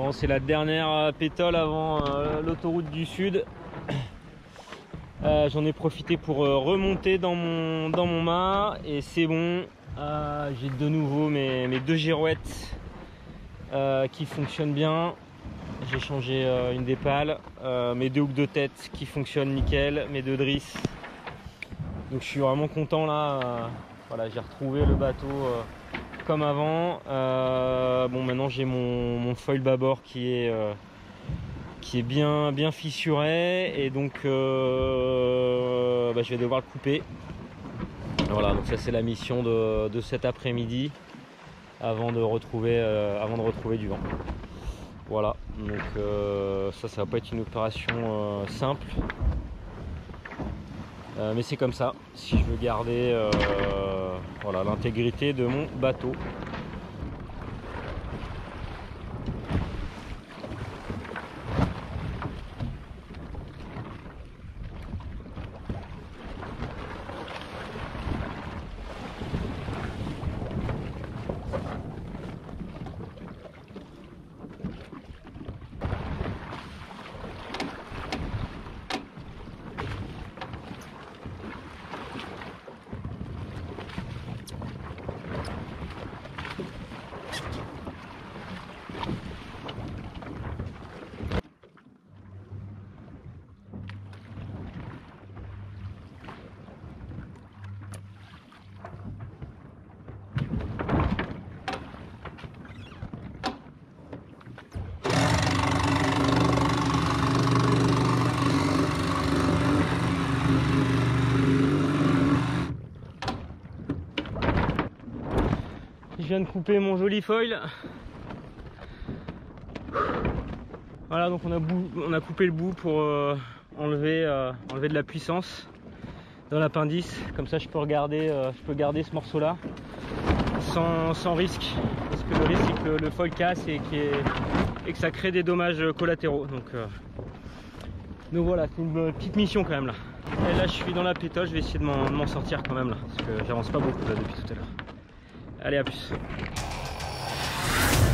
Bon, c'est la dernière pétole avant l'autoroute du Sud. J'en ai profité pour remonter dans mon mât et c'est bon. J'ai de nouveau mes deux girouettes qui fonctionnent bien. J'ai changé une des pales, mes deux hooks de tête qui fonctionnent nickel, mes deux drisses. Donc je suis vraiment content là. Voilà, j'ai retrouvé le bateau comme avant. Bon, maintenant j'ai mon foil bâbord qui est bien fissuré et donc je vais devoir le couper. Voilà, donc ça c'est la mission de cet après-midi avant de retrouver du vent. Voilà, donc ça va pas être une opération simple, mais c'est comme ça si je veux garder voilà, l'intégrité de mon bateau. Je viens de couper mon joli foil. Voilà, donc on a coupé le bout pour enlever de la puissance dans l'appendice. Comme ça je peux garder ce morceau là sans risque, parce que le risque c'est que le foil casse et que ça crée des dommages collatéraux. Donc voilà, c'est une petite mission quand même là. Et là je suis dans la pétole, je vais essayer de m'en sortir quand même là, parce que j'avance pas beaucoup là depuis tout à l'heure. Allez, à plus.